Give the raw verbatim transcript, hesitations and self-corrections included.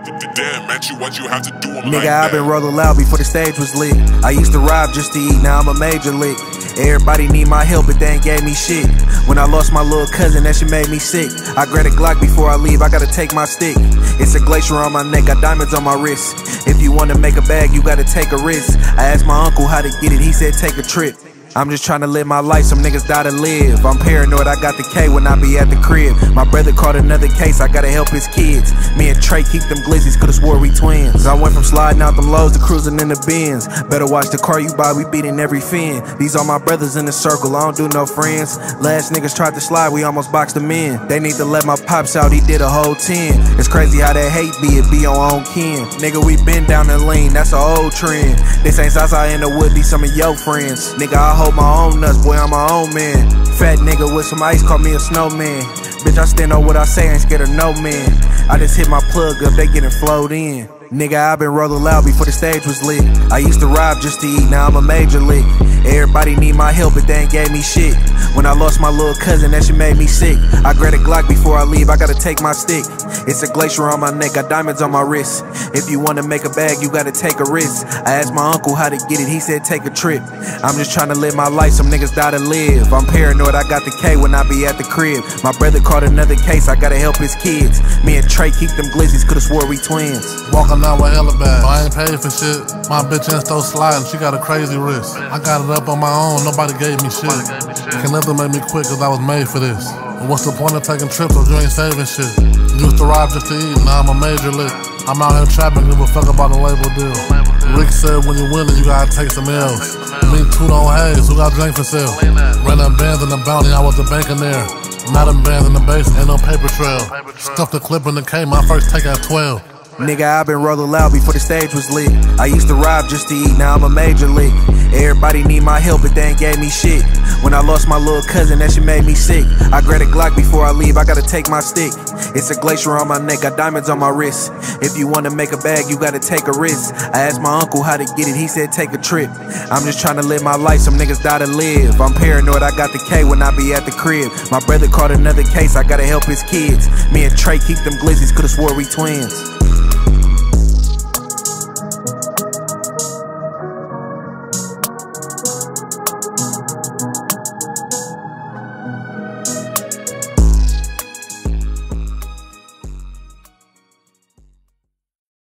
Damn, man, you what you have to do them Nigga, like I've that. been rolling loud before the stage was lit. I used to rob just to eat, now I'm a major lick. Everybody need my help, but they ain't gave me shit. When I lost my little cousin, that shit made me sick. I grab a Glock before I leave, I gotta take my stick. It's a glacier on my neck, got diamonds on my wrist. If you wanna make a bag, you gotta take a risk. I asked my uncle how to get it, he said take a trip. I'm just trying to live my life, some niggas die to live. I'm paranoid, I got the K when I be at the crib. My brother caught another case, I gotta help his kids. Me and Trey keep them glizzies, could've swore we twins. I went from sliding out them lows to cruising in the Benz. Better watch the car you buy, we beating every fin. These are my brothers in the circle, I don't do no friends. Last niggas tried to slide, we almost boxed them in. They need to let my pops out, he did a whole ten. It's crazy how that hate be, it be on own kin. Nigga, we been down the lane, that's an old trend. This ain't Zaza in the wood, these some of your friends. Nigga, I hold my own nuts, boy, I'm my own man. Fat nigga with some ice, call me a snowman. Bitch, I stand on what I say, ain't scared of no man. I just hit my plug up, they getting flowed in. Nigga, I've been rolling loud before the stage was lit. I used to rob just to eat, now I'm a major lick. Everybody need my help, but they ain't gave me shit. When I lost my little cousin, that shit made me sick. I grab a Glock before I leave, I gotta take my stick. It's a glacier on my neck, got diamonds on my wrist. If you wanna make a bag, you gotta take a risk. I asked my uncle how to get it, he said take a trip. I'm just trying to live my life, some niggas die to live. I'm paranoid, I got the K when I be at the crib. My brother caught another case, I gotta help his kids. Me and Trey keep them glizzies, could've swore we twins. Walking out with hella bags, I ain't paid for shit. My bitch ain't still sliding, she got a crazy wrist. I got it up on my own, nobody gave me shit. Can nothing make me quit, cause I was made for this. And what's the point of taking trips if you ain't saving shit? Used to rob just to eat, now I'm a major lick. I'm out here trapping, give a fuck about the label deal. Rick said when you winning, you gotta take some L's. Me Toohda on haze, who got drink for sale? Ran up bands in the bounty, I was the bank in there. Not in bands in the base, ain't no paper trail. Stuffed the clip in the K, my first take at twelve. Nigga, I've been rolling loud before the stage was lit. I used to rob just to eat, now I'm a major lick. Everybody need my help, but they ain't gave me shit. When I lost my little cousin, that shit made me sick. I grab a Glock before I leave, I gotta take my stick. It's a glacier on my neck, got diamonds on my wrist. If you wanna make a bag, you gotta take a risk. I asked my uncle how to get it, he said take a trip. I'm just trying to live my life, some niggas die to live. I'm paranoid, I got the K when I be at the crib. My brother caught another case, I gotta help his kids. Me and Trey keep them glizzies, could've swore we twins.